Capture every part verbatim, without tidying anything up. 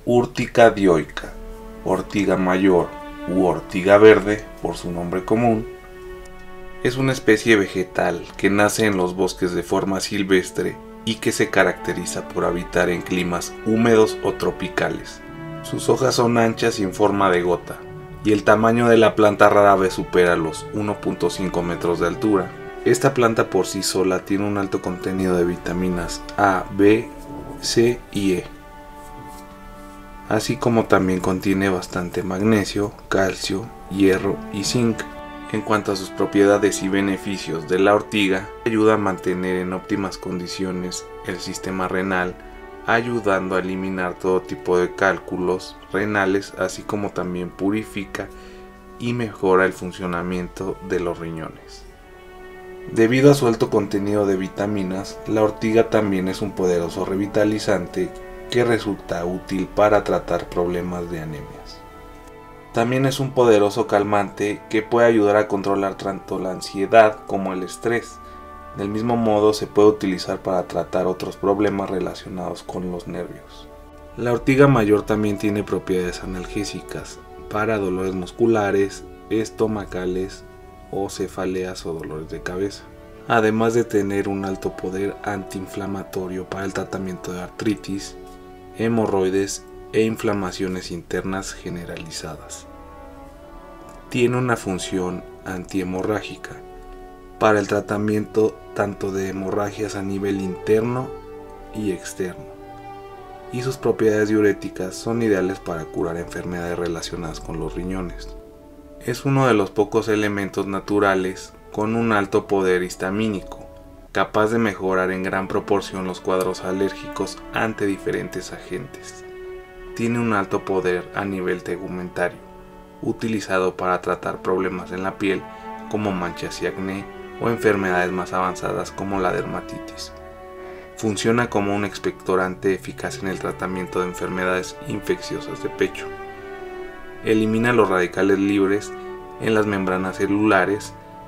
Urtica dioica, ortiga mayor u ortiga verde por su nombre común, es una especie vegetal que nace en los bosques de forma silvestre y que se caracteriza por habitar en climas húmedos o tropicales. Sus hojas son anchas y en forma de gota, y el tamaño de la planta rara vez supera los uno punto cinco metros de altura. Esta planta por sí sola tiene un alto contenido de vitaminas A, B, C y E, así como también contiene bastante magnesio, calcio, hierro y zinc. En cuanto a sus propiedades y beneficios de la ortiga, ayuda a mantener en óptimas condiciones el sistema renal, ayudando a eliminar todo tipo de cálculos renales, así como también purifica y mejora el funcionamiento de los riñones. Debido a su alto contenido de vitaminas, la ortiga también es un poderoso revitalizante que resulta útil para tratar problemas de anemias. También es un poderoso calmante que puede ayudar a controlar tanto la ansiedad como el estrés. Del mismo modo se puede utilizar para tratar otros problemas relacionados con los nervios. La ortiga mayor también tiene propiedades analgésicas para dolores musculares, estomacales o cefaleas o dolores de cabeza, además de tener un alto poder antiinflamatorio para el tratamiento de artritis, hemorroides e inflamaciones internas generalizadas. Tiene una función antihemorrágica para el tratamiento tanto de hemorragias a nivel interno y externo, y sus propiedades diuréticas son ideales para curar enfermedades relacionadas con los riñones. Es uno de los pocos elementos naturales con un alto poder histamínico, capaz de mejorar en gran proporción los cuadros alérgicos ante diferentes agentes. Tiene un alto poder a nivel tegumentario, utilizado para tratar problemas en la piel como manchas y acné o enfermedades más avanzadas como la dermatitis. Funciona como un expectorante eficaz en el tratamiento de enfermedades infecciosas de pecho. Elimina los radicales libres en las membranas celulares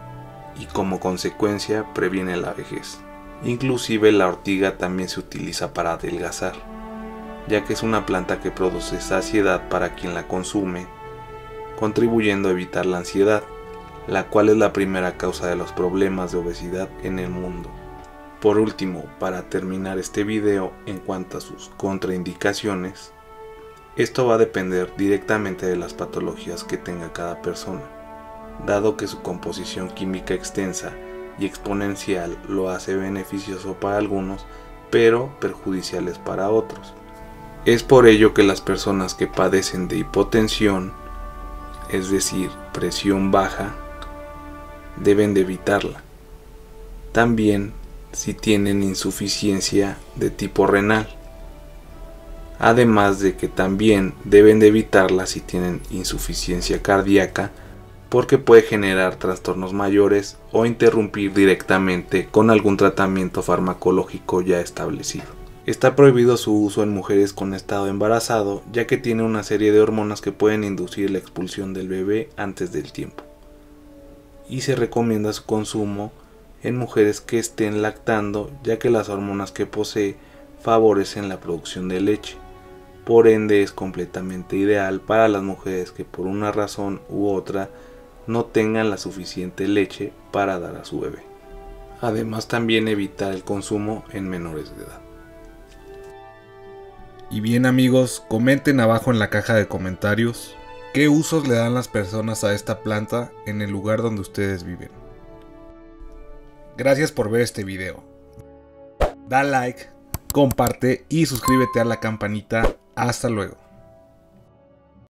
y como consecuencia previene la vejez. Inclusive la ortiga también se utiliza para adelgazar, ya que es una planta que produce saciedad para quien la consume, contribuyendo a evitar la ansiedad, la cual es la primera causa de los problemas de obesidad en el mundo. Por último, para terminar este video en cuanto a sus contraindicaciones, esto va a depender directamente de las patologías que tenga cada persona, dado que su composición química extensa y exponencial lo hace beneficioso para algunos, pero perjudiciales para otros. Es por ello que las personas que padecen de hipotensión, es decir, presión baja, deben de evitarla. También si tienen insuficiencia de tipo renal, además de que también deben de evitarla si tienen insuficiencia cardíaca, porque puede generar trastornos mayores o interrumpir directamente con algún tratamiento farmacológico ya establecido. Está prohibido su uso en mujeres con estado embarazado, ya que tiene una serie de hormonas que pueden inducir la expulsión del bebé antes del tiempo. Y se recomienda su consumo en mujeres que estén lactando, ya que las hormonas que posee favorecen la producción de leche. Por ende es completamente ideal para las mujeres que por una razón u otra no tengan la suficiente leche para dar a su bebé. Además también evitar el consumo en menores de edad. Y bien amigos, comenten abajo en la caja de comentarios qué usos le dan las personas a esta planta en el lugar donde ustedes viven. Gracias por ver este video. Da like, comparte y suscríbete a la campanita. Hasta luego.